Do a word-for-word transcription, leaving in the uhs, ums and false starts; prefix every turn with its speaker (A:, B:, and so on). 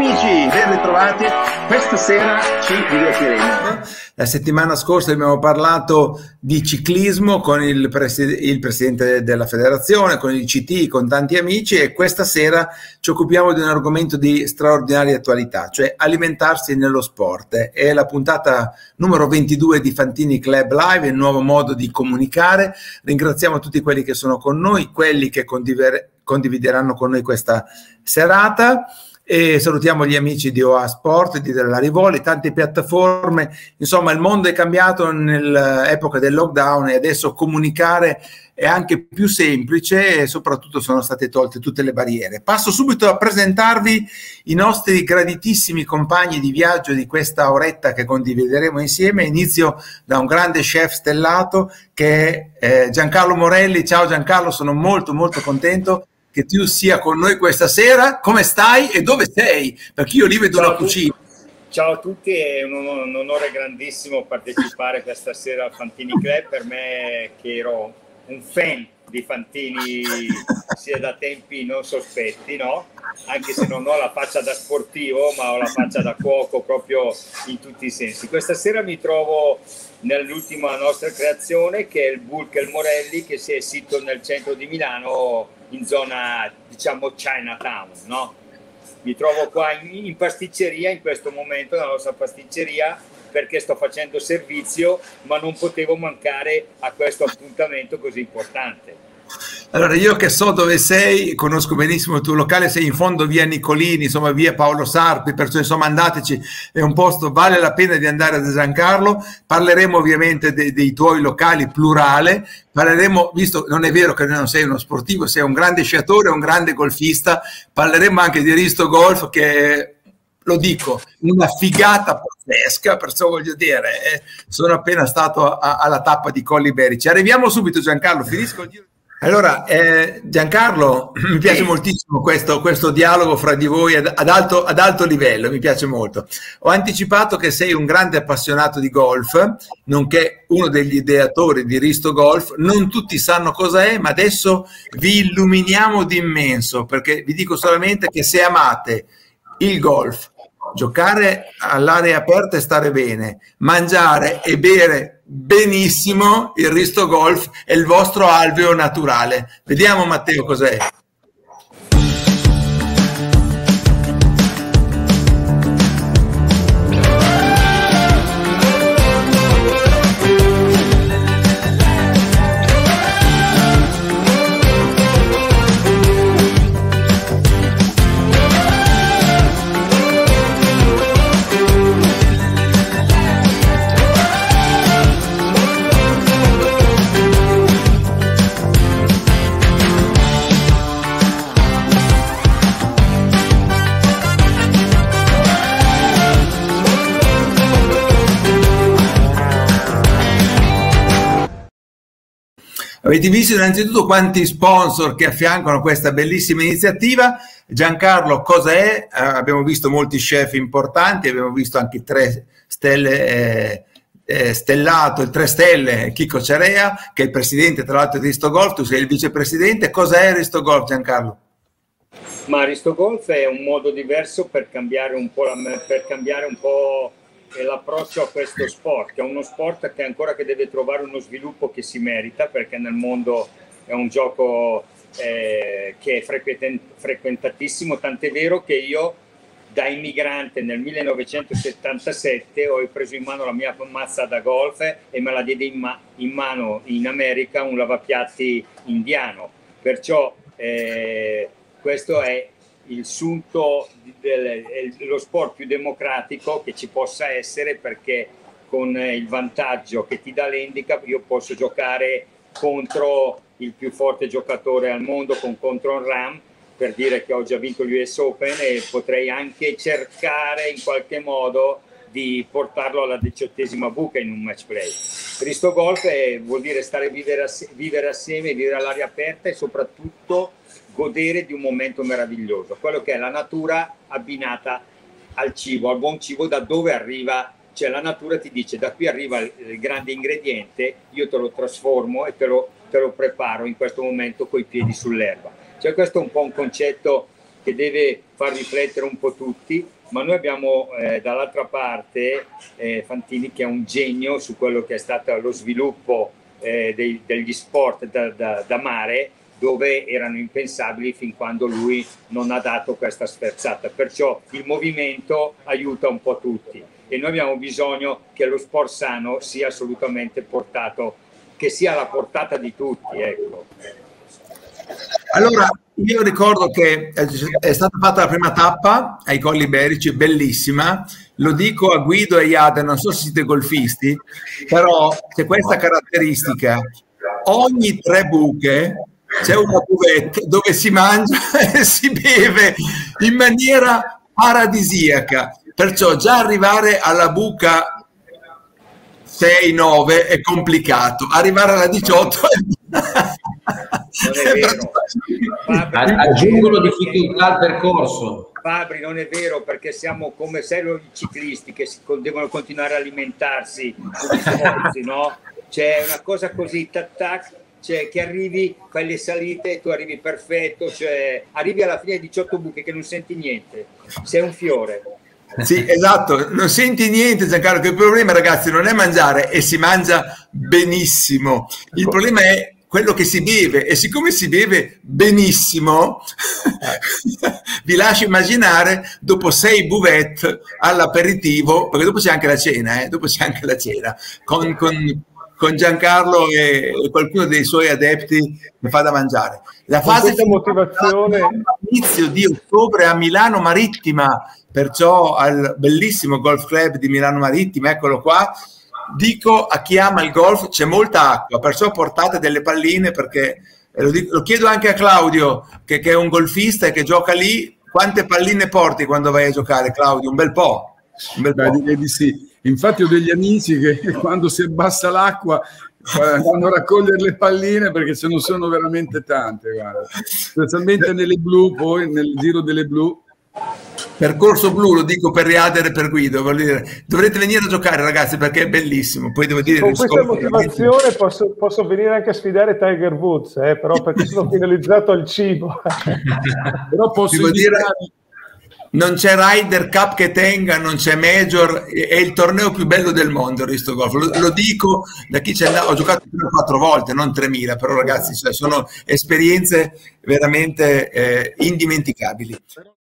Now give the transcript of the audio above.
A: amici, ben ritrovati. Questa sera ci divertiremo.
B: La settimana scorsa abbiamo parlato di ciclismo con il, presi il presidente della federazione, con il C T, con tanti amici, e questa sera ci occupiamo di un argomento di straordinaria attualità, cioè alimentarsi nello sport. È la puntata numero ventidue di Fantini Club Live, il nuovo modo di comunicare. Ringraziamo tutti quelli che sono con noi, quelli che condivideranno con noi questa serata. E salutiamo gli amici di O A Sport, di della Rivoli, tante piattaforme. Insomma, il mondo è cambiato nell'epoca del lockdown e adesso comunicare è anche più semplice e soprattutto sono state tolte tutte le barriere. Passo subito a presentarvi i nostri graditissimi compagni di viaggio di questa oretta che condivideremo insieme. Inizio da un grande chef stellato che è Giancarlo Morelli. Ciao Giancarlo, sono molto molto contento che tu sia con noi questa sera. Come stai e dove sei? Perché io lì vedo
C: Ciao
B: la cucina.
C: Ciao a tutti, è un, un onore grandissimo partecipare questa sera al Fantini Club. Per me, che ero un fan di Fantini sia da tempi non sospetti, no? Anche se non ho la faccia da sportivo, ma ho la faccia da cuoco proprio in tutti i sensi. Questa sera mi trovo nell'ultima nostra creazione, che è il Bulk Morelli, che si è sito nel centro di Milano, in zona, diciamo, Chinatown, no? Mi trovo qua in, in pasticceria in questo momento, nella nostra pasticceria, perché sto facendo servizio, ma non potevo mancare a questo appuntamento così importante.
B: Allora, io che so dove sei, conosco benissimo il tuo locale, sei in fondo via Nicolini, insomma via Paolo Sarpi, perciò insomma andateci, è un posto, vale la pena di andare da Giancarlo. Parleremo ovviamente de, dei tuoi locali, plurale, parleremo, visto non è vero che non sei uno sportivo, sei un grande sciatore, un grande golfista, parleremo anche di Risto Golf, che lo dico, una figata pazzesca, perciò voglio dire, eh, sono appena stato a, alla tappa di Colli Berici. Arriviamo subito Giancarlo, finisco il giro. Allora, eh, Giancarlo, mi piace moltissimo questo, questo dialogo fra di voi ad, ad, alto, ad alto livello, mi piace molto. Ho anticipato che sei un grande appassionato di golf, nonché uno degli ideatori di Risto Golf. Non tutti sanno cosa è, ma adesso vi illuminiamo di immenso, perché vi dico solamente che se amate il golf, giocare all'aria aperta e stare bene, mangiare e bere benissimo, il Risto Golf è il vostro alveo naturale. Vediamo Matteo cos'è. Avete visto innanzitutto quanti sponsor che affiancano questa bellissima iniziativa. Giancarlo, cosa è? Eh, abbiamo visto molti chef importanti, abbiamo visto anche tre stelle, eh, eh, stellato, il tre stelle, Chico Ciarea, che è il presidente tra l'altro di Risto Golf, tu sei il vicepresidente. Cosa è Risto Golf, Giancarlo?
C: Ma Risto Golf è un modo diverso per cambiare un po' la, per cambiare un po' l'approccio a questo sport, che è uno sport che ancora che deve trovare uno sviluppo che si merita, perché nel mondo è un gioco eh, che è frequentatissimo, tant'è vero che io da immigrante nel millenovecentosettantasette ho preso in mano la mia mazza da golf e me la diede in, ma in mano in America un lavapiatti indiano, perciò eh, questo è il sunto dello sport più democratico che ci possa essere, perché con il vantaggio che ti dà l'handicap io posso giocare contro il più forte giocatore al mondo, con contro Ram, per dire che ho già vinto l'U S Open, e potrei anche cercare in qualche modo di portarlo alla diciottesima buca in un match play. Risto Golf è, vuol dire stare vivere, ass vivere assieme, vivere all'aria aperta e soprattutto godere di un momento meraviglioso, quello che è la natura abbinata al cibo, al buon cibo, da dove arriva, cioè la natura ti dice da qui arriva il, il grande ingrediente, io te lo trasformo e te lo, te lo preparo in questo momento coi piedi sull'erba. Cioè questo è un po' un concetto che deve far riflettere un po' tutti, ma noi abbiamo eh, dall'altra parte eh, Fantini, che è un genio su quello che è stato lo sviluppo eh, dei, degli sport da, da, da mare, dove erano impensabili fin quando lui non ha dato questa sferzata. Perciò il movimento aiuta un po' tutti e noi abbiamo bisogno che lo sport sano sia assolutamente portato, che sia alla portata di tutti, ecco.
B: Allora, io ricordo che è stata fatta la prima tappa ai Colli Iberici, bellissima. Lo dico a Guido e Iade, non so se siete golfisti, però c'è questa caratteristica: ogni tre buche c'è una buvette dove si mangia e si beve in maniera paradisiaca. Perciò già arrivare alla buca sei nove è complicato, arrivare alla diciotto è...
C: Non è vero. Fabri,
D: aggiungono difficoltà al percorso.
C: Fabri, non è vero, perché siamo come se i ciclisti che si, devono continuare a alimentarsi con gli sforzi, no? C'è una cosa così, tac tac, cioè che arrivi, fai le salite, tu arrivi perfetto, cioè arrivi alla fine di diciotto buche che non senti niente, sei un fiore.
B: Sì, esatto, non senti niente, Giancarlo, che il problema, ragazzi, non è mangiare, e si mangia benissimo, il problema è quello che si beve, e siccome si beve benissimo vi lascio immaginare dopo sei buvette all'aperitivo, perché dopo c'è anche la cena, eh? dopo c'è anche la cena con, con, con Giancarlo e qualcuno dei suoi adepti mi fa da mangiare. La fase
E: di motivazione
B: inizio di ottobre a Milano Marittima, perciò al bellissimo golf club di Milano Marittima, eccolo qua. Dico a chi ama il golf, c'è molta acqua, perciò portate delle palline, perché lo, dico, lo chiedo anche a Claudio che, che è un golfista e che gioca lì. Quante palline porti quando vai a giocare, Claudio? Un bel po', un bel
F: Beh,
B: po'.
F: direi di sì. Infatti ho degli amici che quando si abbassa l'acqua vanno a raccogliere le palline, perché ce ne sono veramente tante, guarda. Specialmente nelle blu, poi nel giro delle blu.
B: Percorso blu, lo dico per Riader e per Guido, voglio dire, dovrete venire a giocare, ragazzi, perché è bellissimo. Poi devo dire,
E: con questa motivazione posso, posso venire anche a sfidare Tiger Woods, eh, però perché sono finalizzato al cibo.
F: Però posso
B: devo
F: dire,
B: non c'è Ryder Cup che tenga, non c'è Major, è il torneo più bello del mondo, Risto Golf. Lo, lo dico da chi c'è andato, ho giocato quattro volte, non tremila, però ragazzi, cioè, sono esperienze veramente eh, indimenticabili.